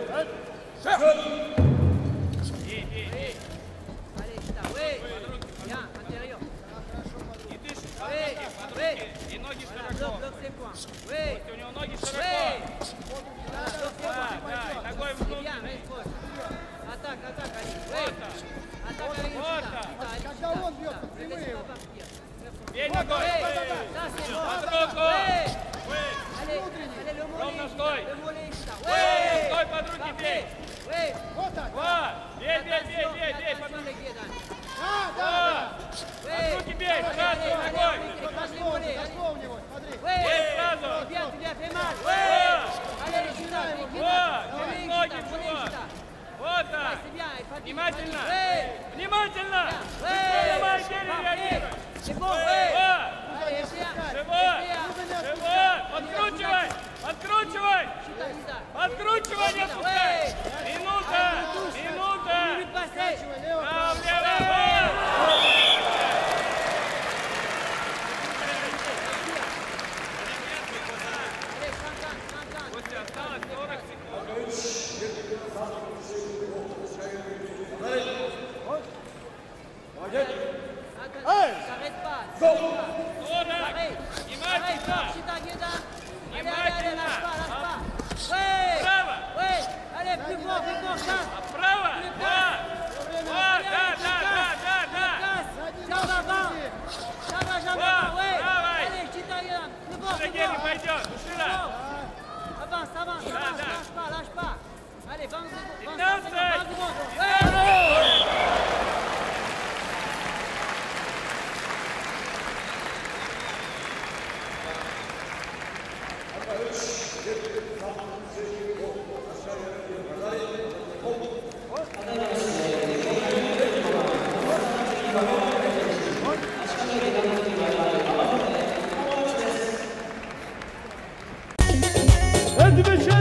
И ноги широко. У него ноги широко. Да, ногой внутрь. Атака, Когда он бьет, прямые его. Бей ногой. Под руку. Ровно стой. Стой, под руки бей. Вот так. Вот. Бей, под руки. Да. Под руки бей, сразу ногой. Дошло у него, смотри. Бей сразу. Через ноги вот. Вот так. Внимательно. Внимательно. Давай, реагируй. Живот. Подкручивай. Подкручивай, не отпускай. Минута. Право-лево. Костя, осталось 40 секунд. Пойдет, Душира. Avance, lâche pas. Allez, 20 15 secondes. Hadi be